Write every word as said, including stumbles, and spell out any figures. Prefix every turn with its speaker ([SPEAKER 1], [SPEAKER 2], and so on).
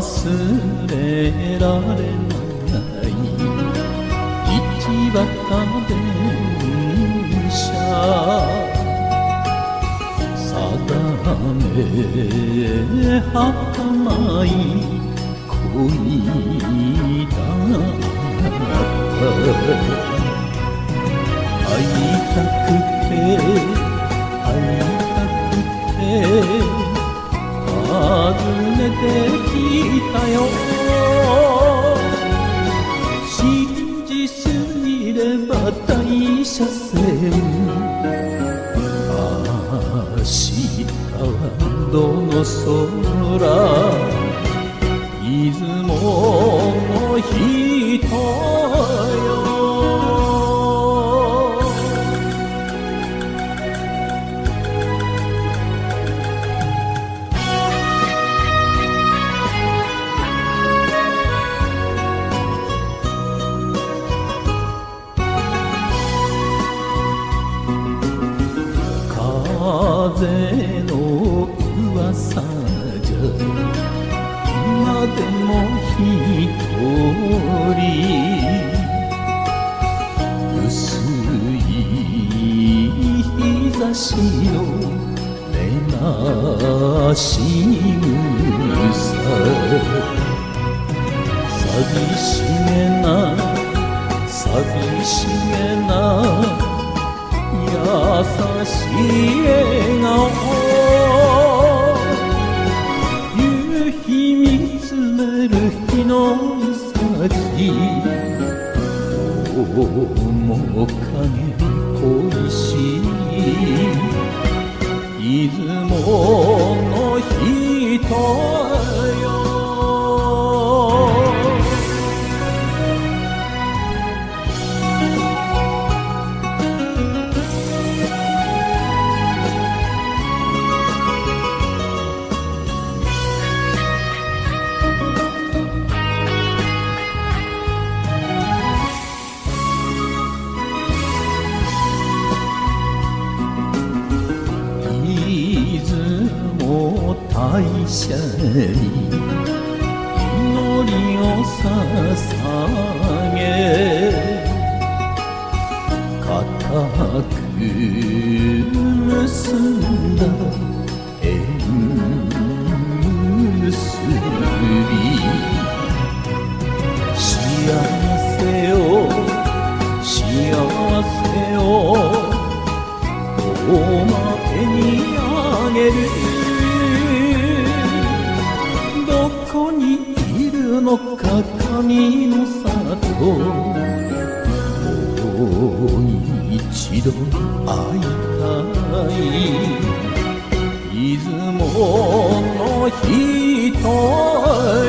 [SPEAKER 1] 忘れられない道端電車定め儚い恋だった会いたくて会いたくて訪ねてきたよ信じすぎれば大車線明日はどの空出雲の人よ風の噂じゃ今でも一人薄い日差しの根なし草寂しげな寂しげな優しい笑顔夕日見つめる日の先面影恋しい出雲の人よ大社に祈りを捧げ固く結んだ縁結び幸せを幸せをお前にあげるどこにいるのか神の里もう一度会いたい出雲の人